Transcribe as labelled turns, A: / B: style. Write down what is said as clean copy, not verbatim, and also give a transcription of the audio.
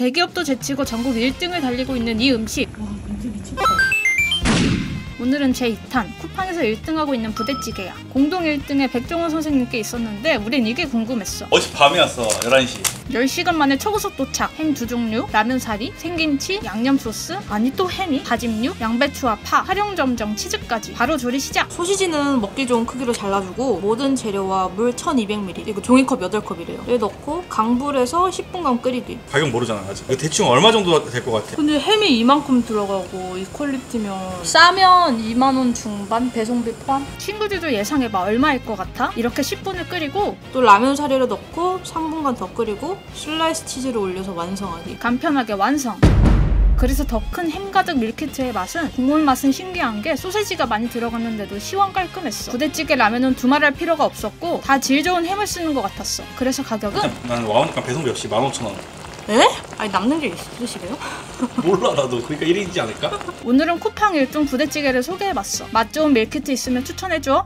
A: 대기업도 제치고 전국 1등을 달리고 있는 이 음식.
B: 와 진짜 미쳤다.
A: 오늘은 제 2탄 쿠팡에서 1등하고 있는 부대찌개야. 공동 1등에 백종원 선생님께 있었는데 우린 이게 궁금했어.
C: 어젯밤에 왔어. 11시.
A: 10시간 만에 초고속 도착. 햄 2종류, 라면사리, 생김치, 양념소스, 아니 또 햄이, 다짐육, 양배추와 파, 활용점정, 치즈까지. 바로 조리 시작!
B: 소시지는 먹기 좋은 크기로 잘라주고 모든 재료와 물 1200ml 그리고 종이컵 8컵이래요. 를 넣고 강불에서 10분간 끓이기.
C: 가격 모르잖아 아직. 이거 대충 얼마 정도 될 것 같아?
B: 근데 햄이 이만큼 들어가고 이 퀄리티면
A: 싸면 2만원 중반, 배송비 포함? 친구들도 예상해봐. 얼마일 것 같아? 이렇게 10분을 끓이고
B: 또 라면 사리를 넣고 3분간 더 끓이고 슬라이스 치즈를 올려서 완성하기.
A: 간편하게 완성! 그래서 더 큰 햄 가득 밀키트의 맛은 국물 맛은 신기한 게 소세지가 많이 들어갔는데도 시원 깔끔했어. 부대찌개 라면은 두말할 필요가 없었고 다 질 좋은 햄을 쓰는 것 같았어. 그래서 가격은?
C: 난 와우니까 배송비 없이 15,000원.
B: 에? 아니 남는 게 있으시래요?
C: 몰라 나도. 그러니까 1인이지 않을까?
A: 오늘은 쿠팡 1등 부대찌개를 소개해봤어. 맛 좋은 밀키트 있으면 추천해줘.